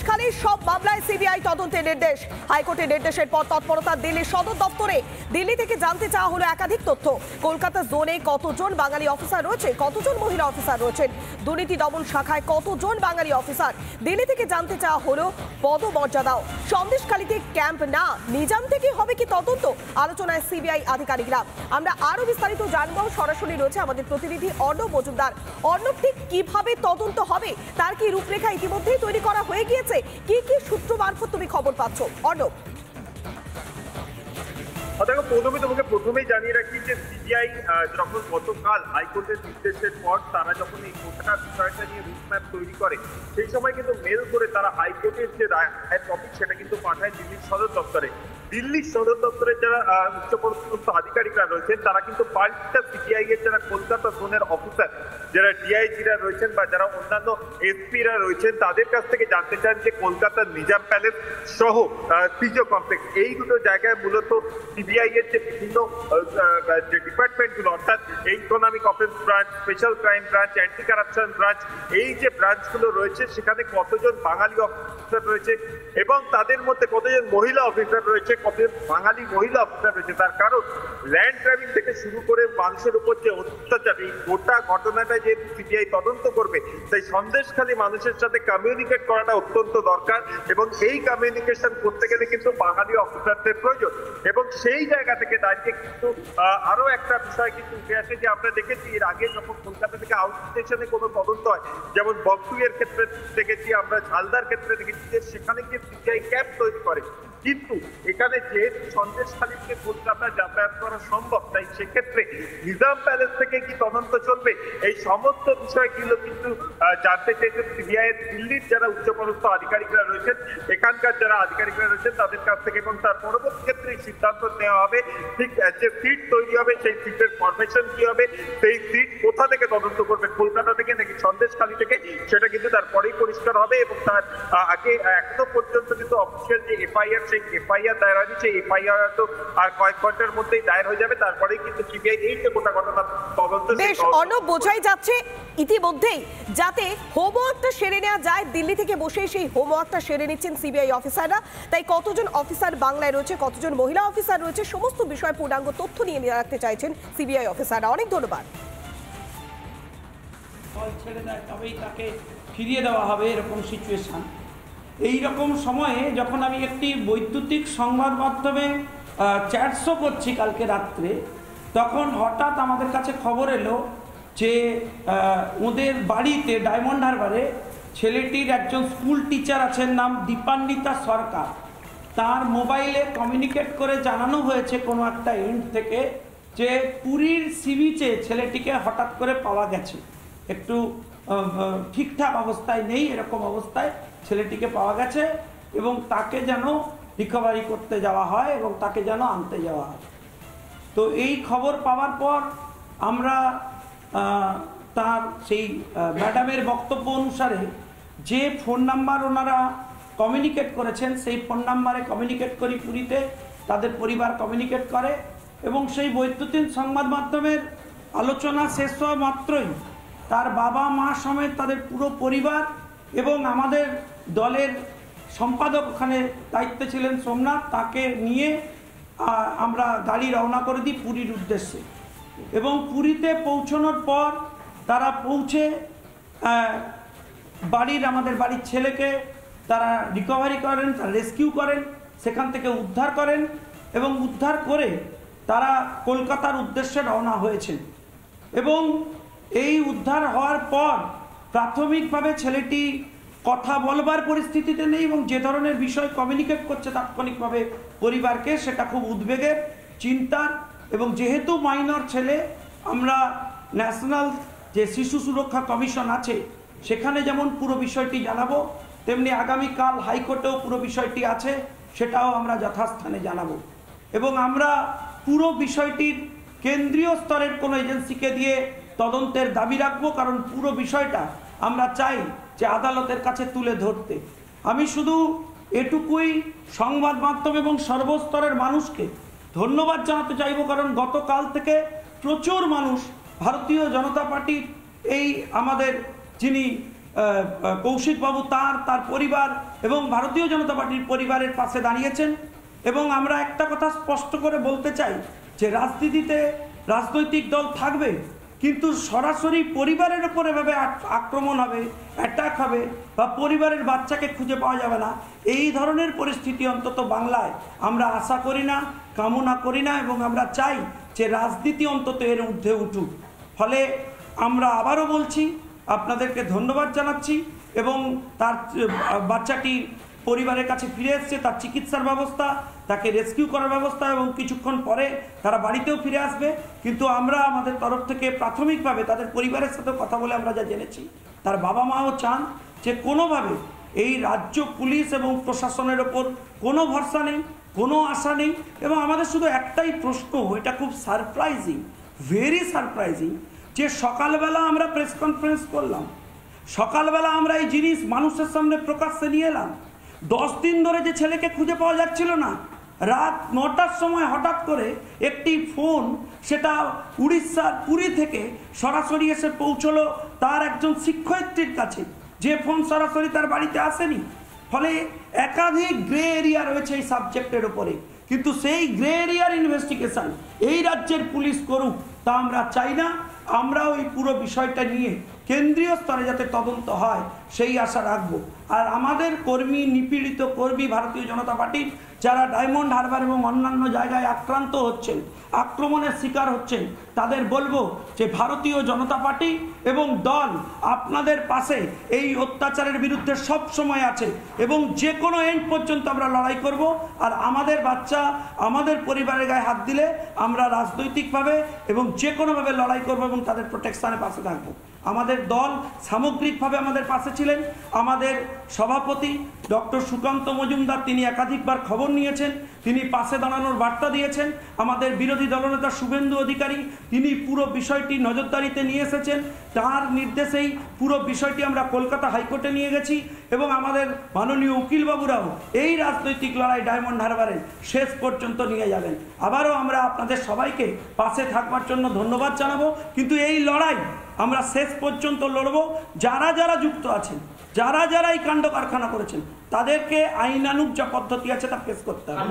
সন্দেশখালীর সব মামলায় সিবিআই তদন্তের নির্দেশ। হাইকোর্টের নির্দেশের পর তৎপরতা দিল্লির সদর দপ্তরে। দিল্লি থেকে জানতে চাওয়া হলো একাধিক তথ্য। কলকাতা জোনে কতজন বাঙালি অফিসার রয়েছে, কতজন মহিলা অফিসার রয়েছেন, দুর্নীতি দমন শাখায় কতজন বাঙালি অফিসার। দিল্লি থেকে জানতে চাওয়া হলো পদমর্যাদাও। সন্দেশখালীতে ক্যাম্প না, নিজাম থেকে হবে কি তদন্ত, আলোচনায় সিবিআই আধিকারিকরা। আমরা আরো বিস্তারিত জানবো, সরাসরি রয়েছে আমাদের প্রতিনিধি অর্ণব মজুমদার। অর্ণব, ঠিক কিভাবে তদন্ত হবে, তার কি রূপরেখা ইতিমধ্যেই তৈরি করা হয়ে গিয়েছে? কি কি সূত্র মারফত তুমি খবর পাচ্ছ অর্ণব? দেখো, প্রথমেই জানিয়ে রাখি যে সিবিআই যখন গতকাল হাইকোর্টের নির্দেশের পর তারা যখন এই গোটা বিষয়টা নিয়ে রুটম্যাপ তৈরি করে, সেই সময় কিন্তু মেল করে তারা হাইকোর্টের যে রায়ের কপি সেটা কিন্তু পাঠায় দিল্লির সদর দপ্তরে। দিল্লির সদর দপ্তরের যারা উচ্চপদস্থ আধিকারিকরা রয়েছেন তারা কিন্তু পাল্টা সিবিআই এর যারা কলকাতা জোনের অফিসার, যারা ডিআইজিরা রয়েছেন বা যারা অন্যান্য এসপিরা রয়েছেন, তাদের কাছ থেকে জানতে চান যে কলকাতার নিজাম প্যালেস সহ সিজো কমপ্লেক্স, এই দুটো জায়গায় মূলত সিবিআই এর যে বিভিন্ন যে ডিপার্টমেন্টগুলো, অর্থাৎ economic offence branch, special crime branch, anti corruption branch, এই যে ব্রাঞ্চগুলো রয়েছে সেখানে কতজন বাঙালি অফিসার রয়েছে এবং তাদের মধ্যে কতজন মহিলা অফিসার রয়েছে, কতজন বাঙালি মহিলা অফিসার রয়েছে। তার কারণ ল্যান্ড গ্র্যাবিং থেকে শুরু করে মানুষের উপর যে অত্যাচার, এই গোটা ঘটনাটা যে সিবিআই তদন্ত করবে, তাই সন্দেশখালী মানুষের সাথে কমিউনিকেট করাটা অত্যন্ত দরকার এবং এই কমিউনিকেশন করতে গেলে কিন্তু বাঙালি অফিসারদের প্রয়োজন। এবং সেই জায়গা থেকে দাঁড়িয়ে কিন্তু আরো একটা বিষয় কিন্তু উঠে আসে যে আমরা দেখেছি এর আগে যখন কলকাতা থেকে আউট স্টেশনে কোনো তদন্ত হয়, যেমন বকটুয়ের ক্ষেত্রে দেখেছি, আমরা ঝালদার ক্ষেত্রে দেখেছি যে সেখানে গিয়ে সিবিআই ক্যাম্প তৈরি করে। কিন্তু এখানে যেহেতু সন্দেশখালীতে কলকাতা যাতায়াত করা সম্ভব, তাই সেক্ষেত্রে নিজাম প্যালেস থেকে কি তদন্ত চলবে, এই সমস্ত বিষয়গুলো কিন্তু জানতে চেয়েছেন সিবিআই এর দিল্লির যারা উচ্চপদস্থ আধিকারিকরা রয়েছেন, এখানকার যারা আধিকারিকরা রয়েছেন তাদের কাছ থেকে। এবং তার পরবর্তী ক্ষেত্রে সিদ্ধান্ত নেওয়া হবে ঠিক যে সিট তৈরি হবে সেই সিটের ফরমেশন কি হবে, সেই সিট কোথা থেকে তদন্ত করবে, কলকাতা থেকে নাকি সন্দেশখালী থেকে, সেটা কিন্তু তারপরেই পরিষ্কার হবে। এবং তার আগে এখনো পর্যন্ত কিন্তু অফিসিয়াল যে এফআইআর, সেই এফআইআর দায়ের হয়নি, সেই এফআইআর তো আর কয়েক ঘন্টার মধ্যেই দায়ের হয়ে যাবে, তারপরেই কিন্তু সিবিআই এই যে গোটা ঘটনা তদন্ত। বেশ অর্ণব, বোঝাই যাচ্ছে ইতিমধ্যেই যাতে হোমওয়ার্কটা সেরে নেওয়া যায়, দিল্লি থেকে বসে সেই হোমওয়ার্কটা সেরে নিচ্ছেন সিবিআই অফিসাররা। তাই কতজন অফিসার বাংলায় রয়েছে, কতজন মহিলা অফিসার রয়েছে, সমস্ত বিষয়ে পূর্ণাঙ্গ তথ্য নিয়ে রাখতে চাইছেন সিবিআই অফিসাররা। অনেক ধন্যবাদ। ছেড়ে দেয় তবেই তাকে ফিরিয়ে দেওয়া হবে, এরকম সিচুয়েশন। এই রকম সময়ে যখন আমি একটি বৈদ্যুতিক সংবাদ মাধ্যমে চ্যাট শো করছি কালকে রাত্রে, তখন হঠাৎ আমাদের কাছে খবর এলো যে ওদের বাড়িতে ডায়মন্ড হারবারে ছেলেটির একজন স্কুল টিচার আছেন, নাম দীপান্বিতা সরকার, তার মোবাইলে কমিউনিকেট করে জানানো হয়েছে কোনো একটা এন্ড থেকে যে পুরীর সি বিচে ছেলেটিকে হঠাৎ করে পাওয়া গেছে, একটু ঠিকঠাক অবস্থায় নেই, এরকম অবস্থায় ছেলেটিকে পাওয়া গেছে এবং তাকে যেন রিকভারি করতে যাওয়া হয় এবং তাকে যেন আনতে যাওয়া হয়। তো এই খবর পাওয়ার পর আমরা তার সেই ম্যাডামের বক্তব্য অনুসারে যে ফোন নাম্বার ওনারা কমিউনিকেট করেছেন সেই ফোন নাম্বারে কমিউনিকেট করি, পুরীতে তাদের পরিবার কমিউনিকেট করে এবং সেই বৈদ্যুতিন সংবাদ মাধ্যমের আলোচনা শেষ হওয়া মাত্রই তার বাবা মা সমেত তাদের পুরো পরিবার এবং আমাদের দলের সম্পাদক ওখানে দায়িত্বে ছিলেন সোমনাথ, তাকে নিয়ে আমরা গাড়ি রওনা করে দিই পুরীর উদ্দেশ্যে। এবং পুরীতে পৌঁছানোর পর তারা পৌঁছে আমাদের বাড়ির ছেলেকে তারা রিকভারি করেন, তারা রেস্কিউ করেন, সেখান থেকে উদ্ধার করেন এবং উদ্ধার করে তারা কলকাতার উদ্দেশ্যে রওনা হয়েছেন। এবং এই উদ্ধার হওয়ার পর প্রাথমিকভাবে ছেলেটি কথা বলবার পরিস্থিতিতে নেই এবং যে ধরনের বিষয় কমিউনিকেট করছে তাৎক্ষণিকভাবে পরিবারকে, সেটা খুব উদ্বেগের, চিন্তার। এবং যেহেতু মাইনর ছেলে, আমরা ন্যাশনাল যে শিশু সুরক্ষা কমিশন আছে সেখানে যেমন পুরো বিষয়টি জানাবো, তেমনি আগামীকাল হাইকোর্টেও পুরো বিষয়টি আছে, সেটাও আমরা যথাস্থানে জানাবো। এবং আমরা পুরো বিষয়টির কেন্দ্রীয় স্তরের কোনো এজেন্সিকে দিয়ে তদন্তের দাবি রাখবো, কারণ পুরো বিষয়টা আমরা চাই যে আদালতের কাছে তুলে ধরতে। আমি শুধু এটুকুই সংবাদ মাধ্যম এবং সর্বস্তরের মানুষকে ধন্যবাদ জানাতে চাইব, কারণ গতকাল থেকে প্রচুর মানুষ ভারতীয় জনতা পার্টির এই আমাদের যিনি কৌশিকবাবু তার পরিবার এবং ভারতীয় জনতা পার্টির পরিবারের পাশে দাঁড়িয়েছেন। এবং আমরা একটা কথা স্পষ্ট করে বলতে চাই যে রাজনীতিতে রাজনৈতিক দল থাকবে, কিন্তু সরাসরি পরিবারের উপর এভাবে আক্রমণ হবে, অ্যাটাক হবে বা পরিবারের বাচ্চাকে খুঁজে পাওয়া যাবে না, এই ধরনের পরিস্থিতি অন্তত বাংলায় আমরা আশা করি না, কামনা করি না। এবং আমরা চাই যে রাজনীতি অন্তত এর ঊর্ধ্বে উঠুক। ফলে আমরা আবারও বলছি, আপনাদেরকে ধন্যবাদ জানাচ্ছি। এবং তার বাচ্চাটি পরিবারের কাছে ফিরে এসছে, তার চিকিৎসার ব্যবস্থা, তাকে রেস্কিউ করার ব্যবস্থা এবং কিছুক্ষণ পরে তারা বাড়িতেও ফিরে আসবে। কিন্তু আমরা আমাদের তরফ থেকে প্রাথমিকভাবে তাদের পরিবারের সাথে কথা বলে আমরা যা জেনেছি, তার বাবা মাও চান যে কোনোভাবে এই রাজ্য পুলিশ এবং প্রশাসনের ওপর কোনো ভরসা নেই, কোনো আশা নেই। এবং আমাদের শুধু একটাই প্রশ্ন, এটা খুব সারপ্রাইজিং, ভেরি সারপ্রাইজিং, যে সকালবেলা আমরা প্রেস কনফারেন্স করলাম, সকালবেলা আমরা এই জিনিস মানুষের সামনে প্রকাশ্যে নিয়ে এলাম, 10 দিন ধরে যে ছেলেকে খুঁজে পাওয়া যাচ্ছিল না, রাত 9টার সময় হঠাৎ করে একটি ফোন, সেটা উড়িষ্যার পুরী থেকে সরাসরি এসে পৌঁছলো তার একজন শিক্ষয়িত্রীর কাছে, যে ফোন সরাসরি তার বাড়িতে আসেনি। ফলে একাধিক গ্রে এরিয়া রয়েছে এই সাবজেক্টের ওপরে, কিন্তু সেই গ্রে এরিয়ার ইনভেস্টিগেশন এই রাজ্যের পুলিশ করুক তা আমরা চাই না। আমরা ওই পুরো বিষয়টা নিয়ে কেন্দ্রীয় স্তরে যাতে তদন্ত হয় সেই আশা রাখবো। আর আমাদের কর্মী, নিপীড়িত কর্মী ভারতীয় জনতা পার্টির যারা ডায়মন্ড হারবার এবং অন্যান্য জায়গায় আক্রান্ত হচ্ছেন, আক্রমণের শিকার হচ্ছেন, তাদের বলবো যে ভারতীয় জনতা পার্টি এবং দল আপনাদের পাশে এই অত্যাচারের বিরুদ্ধে সব সময় আছে এবং যে কোনো এন্ড পর্যন্ত আমরা লড়াই করব। আর আমাদের বাচ্চা, আমাদের পরিবারের গায়ে হাত দিলে আমরা রাজনৈতিকভাবে এবং যে কোনোভাবে লড়াই করব এবং তাদের প্রোটেকশনের পাশে থাকবো। আমাদের দল সামগ্রিকভাবে আমাদের পাশে ছিলেন। আমাদের সভাপতি ডক্টর সুকান্ত মজুমদার, তিনি একাধিকবার খবর নিয়েছেন, তিনি পাশে দাঁড়ানোর বার্তা দিয়েছেন। আমাদের বিরোধী দলনেতা শুভেন্দু অধিকারী, তিনি পুরো বিষয়টি নজরদারিতে নিয়ে এসেছেন, তার নির্দেশেই পুরো বিষয়টি আমরা কলকাতা হাইকোর্টে নিয়ে গেছি। এবং আমাদের মাননীয় উকিলবাবুরাও এই রাজনৈতিক লড়াই ডায়মন্ড হারবারের শেষ পর্যন্ত নিয়ে যাবেন। আবারও আমরা আপনাদের সবাইকে পাশে থাকবার জন্য ধন্যবাদ জানাবো। কিন্তু এই লড়াই আমরা শেষ পর্যন্ত লড়ব। যারা যারা যুক্ত আছেন, যারা যারা এই কাণ্ড কারখানা করেছেন, তাদেরকে আইনানুগ যা পদ্ধতি আছে তা পেশ করতে হবে।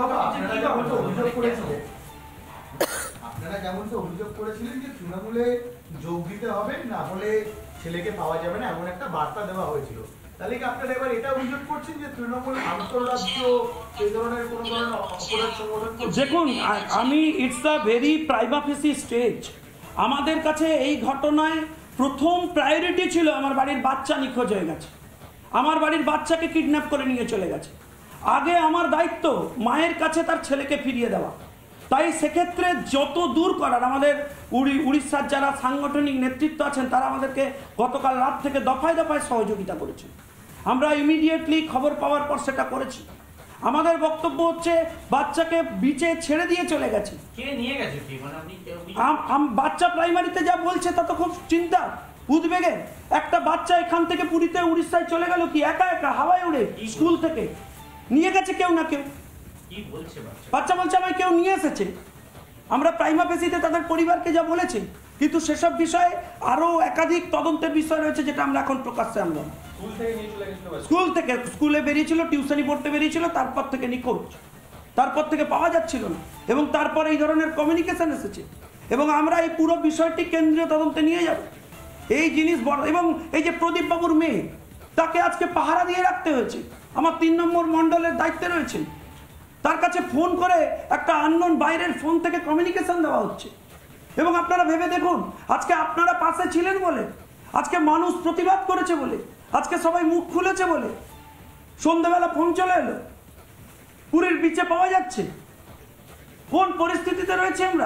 আপনারা যেমন অভিযোগ করেছিলেন যে তৃণমূলে যোগ দিতে হবে, না হলে ছেলেকে পাওয়া যাবে না, এমন একটা বার্তা দেওয়া হয়েছিল, তাহলে কি আপনারা এবার এটা অভিযোগ করছেন যে তৃণমূল আন্তঃরাজ্য এই ধরনের কোনো ধরনের অপরাধ সংগঠন করছে? দেখুন, আমি it's a very prima facie stage. আমাদের কাছে এই ঘটনায় প্রথম প্রায়োরিটি ছিল আমার বাড়ির বাচ্চা নিখোঁজ হয়ে গেছে, আমার বাড়ির বাচ্চাকে কিডন্যাপ করে নিয়ে চলে গেছে। আগে আমার দায়িত্ব মায়ের কাছে তার ছেলেকে ফিরিয়ে দেওয়া। তাই সেক্ষেত্রে যত দূর করার, আমাদের উড়িষ্যার যারা সাংগঠনিক নেতৃত্ব আছেন তারা আমাদেরকে গতকাল রাত থেকে দফায় দফায় সহযোগিতা করেছে। আমরা ইমিডিয়েটলি খবর পাওয়ার পর সেটা করেছি। আমাদের বক্তব্য হচ্ছে বাচ্চাকে বিচে ছেড়ে দিয়ে চলে গেছে। কে নিয়ে গেছে? বাচ্চা প্রাইমারিতে যা বলছে তা তো খুব চিন্তা, উদ্বেগের। একটা বাচ্চা এখান থেকে পুরীতে উড়িষ্যায় চলে গেল কি একা একা, হাওয়ায় উড়ে, স্কুল থেকে নিয়ে গেছে কেউ না কেউ। বাচ্চা বলছে আমায় কেউ নিয়ে এসেছে। আমরা প্রাইমা ফেসিতে তাদের পরিবারকে যা বলেছি, কিন্তু সেসব বিষয়ে আরো একাধিক তদন্তের বিষয় রয়েছে যেটা আমরা এখন প্রকাশ্যে আনলাম। স্কুল থেকে, স্কুলে বেরিয়েছিল, টিউশনি পড়তে বেরিয়েছিল, তারপর থেকে নিখোঁজ, তারপর থেকে পাওয়া যাচ্ছিল না এবং তারপর এই ধরনের কমিউনিকেশন এসেছে। এবং আমরা এই পুরো বিষয়টি কেন্দ্রীয় তদন্তে নিয়ে যাব। এই জিনিস বড়। এবং এই যে প্রদীপ বাবুর মেয়ে, তাকে আজকে পাহারা দিয়ে রাখতে হয়েছে, আমার 3 নম্বর মণ্ডলের দায়িত্বে রয়েছে। তার কাছে ফোন করে একটা আননোন বাইরের ফোন থেকে কমিউনিকেশন দেওয়া হচ্ছে। এবং আপনারা ভেবে দেখুন, আজকে আপনারা পাশে ছিলেন বলে, আজকে মানুষ প্রতিবাদ করেছে বলে, আজকে সবাই মুখ খুলেছে বলে সন্ধ্যাবেলা ফোন চলে এলো, পুরীর বিচে পাওয়া যাচ্ছে। কোন পরিস্থিতিতে রয়েছে আমরা?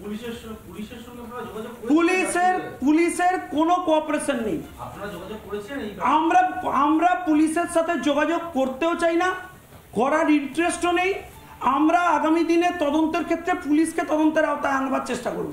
পুলিশের কোনো কোঅপারেশন নেই। আমরা পুলিশের সাথে যোগাযোগ করতেও চাই না, করার ইন্টারেস্টও নেই। আমরা আগামী দিনে তদন্তের ক্ষেত্রে পুলিশকে তদন্তের আওতায় আনবার চেষ্টা করব।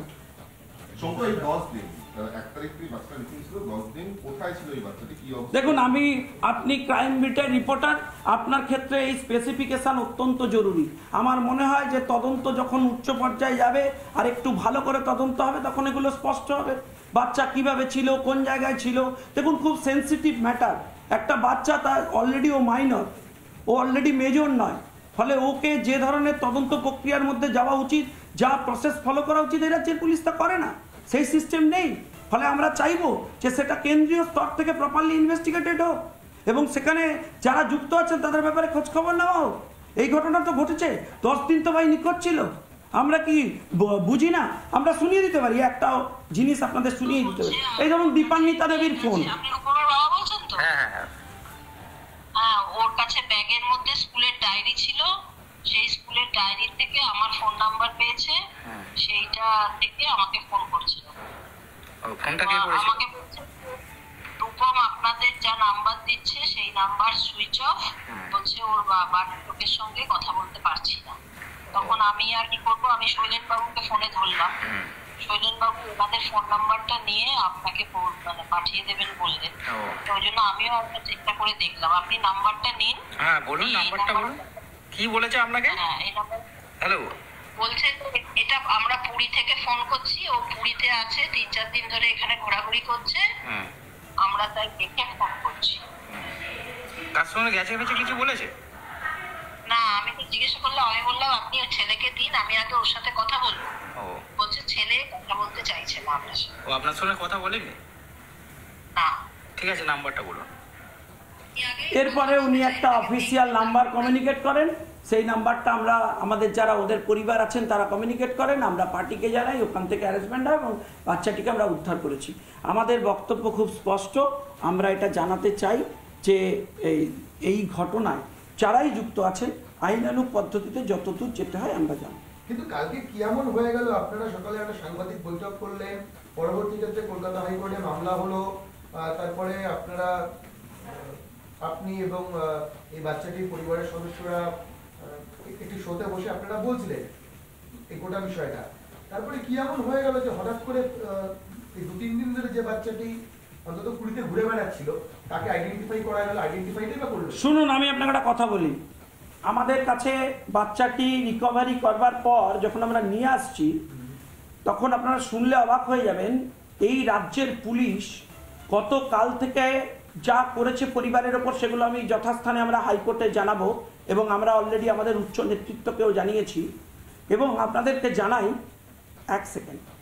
দেখুন, আপনি ক্রাইম বিটের রিপোর্টার, আপনার ক্ষেত্রে এই স্পেসিফিকেশন অত্যন্ত জরুরি। আমার মনে হয় যে তদন্ত যখন উচ্চ পর্যায়ে যাবে আর একটু ভালো করে তদন্ত হবে, তখন এগুলো স্পষ্ট হবে। বাচ্চা কিভাবে ছিল, কোন জায়গায় ছিল। দেখুন, খুব সেন্সিটিভ ম্যাটার। একটা বাচ্চা, তার অলরেডি ও মাইনর, ও অলরেডি মেজর নয়, ফলে ওকে যে ধরনের তদন্ত প্রক্রিয়ার মধ্যে যাওয়া উচিত, যা প্রসেস ফলো করা উচিত, এই রাজ্যের পুলিশ তা করে না, সেই সিস্টেম নেই। ফলে আমরা চাইবো যে সেটা কেন্দ্রীয় স্তর থেকে প্রপারলি ইনভেস্টিগেটেড হোক এবং সেখানে যারা যুক্ত আছেন তাদের ব্যাপারে খোঁজখবর নেওয়া হোক। এই ঘটনা তো ঘটেছে, 10 দিন তো ভাই নিখোঁজ ছিল। আমরা কি বুঝি না? আমরা শুনিয়ে দিতে পারি, একটা জিনিস আপনাদের শুনিয়ে দিতে পারি। এই ধরুন দীপান্বিতা দেবীর ফোন। হ্যাঁ, ওর কাছে ব্যাগের মধ্যে স্কুলের ডায়েরি ছিল, সেই স্কুলের ডায়েরি থেকে আমার ফোন নাম্বার পেয়েছে, সেইটা থেকে আমাকে ফোন করছিল। আমাকে বলছে রূপম আপনাদের যা নাম্বার দিচ্ছে সেই নাম্বার সুইচ অফ, বলছে ওর বাড়ির লোকের সঙ্গে কথা বলতে পারছি না। তখন আমি আর কি করবো, আমি শৈলেন বাবুকে ফোনে ধরলাম। শৈলেন বাবু ওনাদের ফোন নাম্বারটা নিয়ে আপনাকে মানে পাঠিয়ে দেবেন বললেন, তো ওই জন্য আমিও একটা চেষ্টা করে দেখলাম। আপনি নাম্বারটা নিন। হ্যাঁ বলুন, নাম্বারটা বলুন। কি বলেছে আপনাকে? হ্যাঁ, এই নাম্বার। হ্যালো, বলছে এটা আমরা পুরী থেকে ফোন করছি, ও পুরীতে আছে, 3-4 দিন ধরে এখানে ঘোরাঘুরি করছে, আমরা তাই দেখে ফোন করছি। কার সঙ্গে গেছে কিছু বলেছে না, আমি তো জিজ্ঞাসা করলাম, আমি বললাম আপনি ওর ছেলেকে দিন, আমি আগে ওর সাথে কথা বলবো। বলছে ছেলে কথা বলতে চাইছে না আপনার সাথে। ও আপনার সঙ্গে কথা বলেনি? না। ঠিক আছে, নাম্বারটা বলুন। এরপরে উনি একটা অফিসিয়াল নাম্বার কমিউনিকেট করেন, সেই নাম্বারটা আমরা আমাদের যারা ওদের পরিবার আছেন তারা কমিউনিকেট করেন, আমরা পার্টিকে জানাই, ওখান থেকে অ্যারেঞ্জমেন্ট হয় এবং বাচ্চাটিকে আমরা উদ্ধার করেছি। আমাদের বক্তব্য খুব স্পষ্ট, আমরা এটা জানাতে চাই যে এই ঘটনায় যারাই যুক্ত আছেন আইনানুগ পদ্ধতিতে যতদূর যেতে হয় আমরা জানি। কিন্তু কালকে কি এমন হয়ে গেল, আপনারা সকালে একটা সাংবাদিক বৈঠক করলেন, পরবর্তী ক্ষেত্রে কলকাতা হাইকোর্টে মামলা হলো, তারপরে আপনারা আপনি এবং এই বাচ্চাটির পরিবারের সদস্যরা একটি শোতে বসে আপনারা বলছিলেন এই গোটা বিষয়টা। তারপরে কি এমন হয়ে গেল যে হঠাৎ করে এই 2-3 দিন ধরে যে বাচ্চাটি অন্তত পুরীতে ঘুরে বেড়াচ্ছিল তাকে আইডেন্টিফাই করা গেল, আইডেন্টিফাইটাই বা করলো? শুনুন, আমি আপনাকে একটা কথা বলি। আমাদের কাছে বাচ্চাটি রিকভারি করবার পর যখন আমরা নিয়ে আসছি, তখন আপনারা শুনলে অবাক হয়ে যাবেন, এই রাজ্যের পুলিশ গতকাল থেকে যা করেছে পরিবারের ওপর, সেগুলো আমি যথাস্থানে আমরা হাইকোর্টে জানাবো এবং আমরা অলরেডি আমাদের উচ্চ নেতৃত্বকেও জানিয়েছি। এবং আপনাদেরকে জানাই, এক সেকেন্ড।